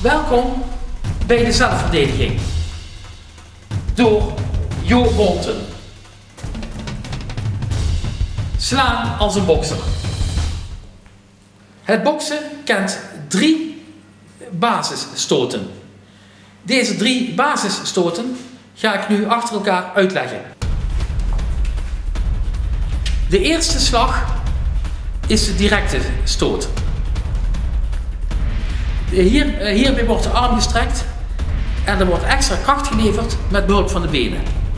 Welkom bij de zelfverdediging door Jo Bonten. Slaan als een bokser. Het boksen kent 3 basisstoten. Deze 3 basisstoten ga ik nu achter elkaar uitleggen. De eerste slag is de directe stoot. Hierbij wordt de arm gestrekt en er wordt extra kracht geleverd met behulp van de benen.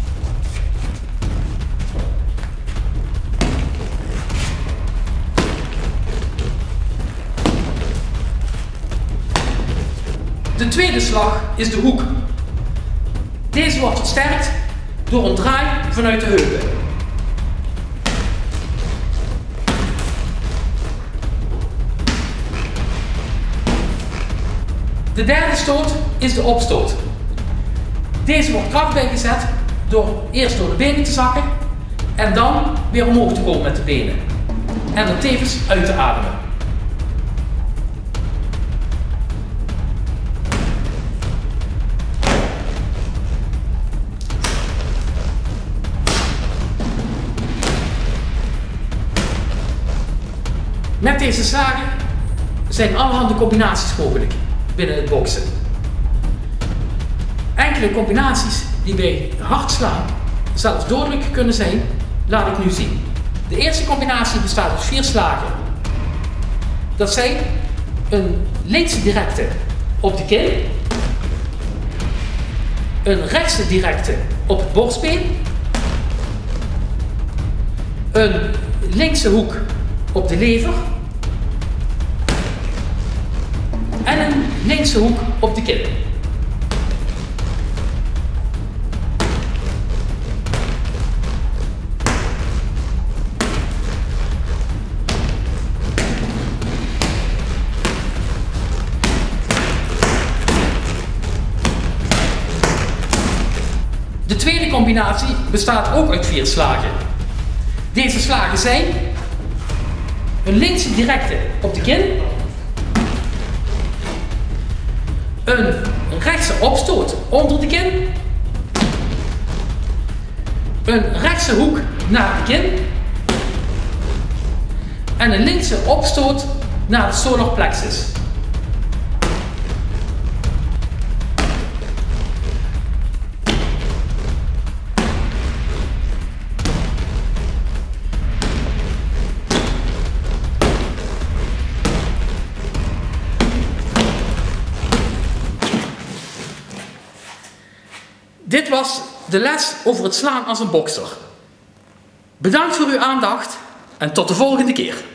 De tweede slag is de hoek. Deze wordt versterkt door een draai vanuit de heupen. De derde stoot is de opstoot. Deze wordt kracht bijgezet door eerst door de benen te zakken en dan weer omhoog te komen met de benen. En dan tevens uit te ademen. Met deze slagen zijn allerhande combinaties mogelijk binnen het boksen. Enkele combinaties die bij hard slaan zelfs dodelijk kunnen zijn, laat ik nu zien. De eerste combinatie bestaat uit 4 slagen. Dat zijn een linkse directe op de kin, een rechtse directe op het borstbeen, een linkse hoek op de lever en een linkse hoek op de kin. De tweede combinatie bestaat ook uit 4 slagen. Deze slagen zijn een linkse directe op de kin, een rechtse opstoot onder de kin, een rechtse hoek naar de kin en een linkse opstoot naar de solar plexus. Dit was de les over het slaan als een bokser. Bedankt voor uw aandacht en tot de volgende keer.